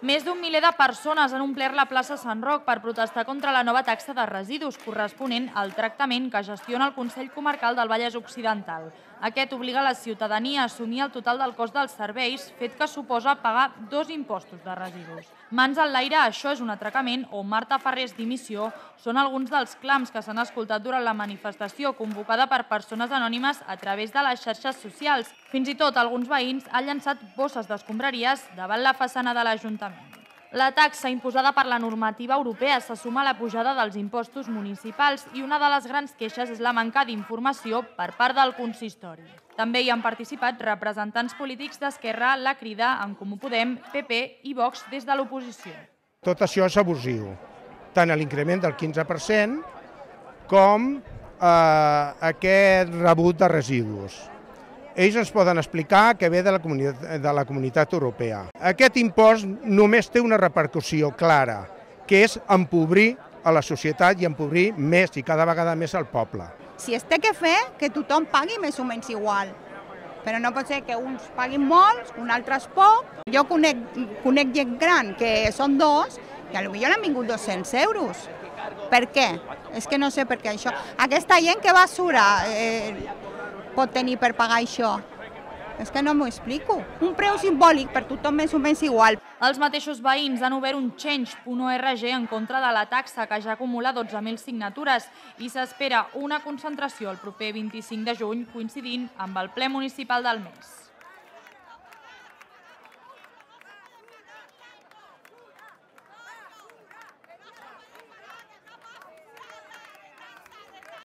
Més d'un miler de persones han omplert la plaça Sant Roc per protestar contra la nova taxa de residus corresponent al tractament que gestiona el Consell Comarcal del Vallès Occidental. Aquest obliga la ciutadania a assumir el total del cost dels serveis, fet que suposa pagar 2 impostos de residus. Mans enlaire, això és un atracament, o Marta Ferrés dimissió, són alguns dels clams que s'han escoltat durant la manifestació convocada per persones anònimes a través de les xarxes socials. Fins i tot alguns veïns han llançat bosses d'escombraries davant la façana de l'Ajuntament. La taxa imposada per la normativa europea se suma a la pujada dels impostos municipals i una de les grans queixes és la manca d'informació per part del consistori. També hi han participat representants polítics d'Esquerra, La Crida, En Comú Podem, PP i Vox des de l'oposició. Tot això és abusiu, tant l'increment del 15% com aquest rebut de residus. Ells ens poden explicar que ve de la comunitat europea. Aquest impost només té una repercussió clara, que és empobrir a la societat i empobrir més i cada vegada més el poble. Si es té que fer, que tothom pagui més o menys igual. Però no pot ser que uns paguin molts, uns altres poc. Jo conec gent gran, que són dos, que potser han vingut 200 euros. Per què? És que no sé per què això. Aquesta gent que basura pot tenir per pagar això? És que no m'ho explico. Un preu simbòlic per tothom més o menys igual. Els mateixos veïns han obert un change.org en contra de la taxa, que ja acumula 12.000 signatures, i s'espera una concentració el proper 25 de juny, coincidint amb el ple municipal del mes.